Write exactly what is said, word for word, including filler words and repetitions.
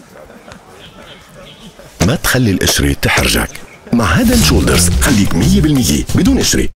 ما تخلي القشرة تحرجك. مع هيد اند شولدرز خليك مية بالمية بدون قشرة.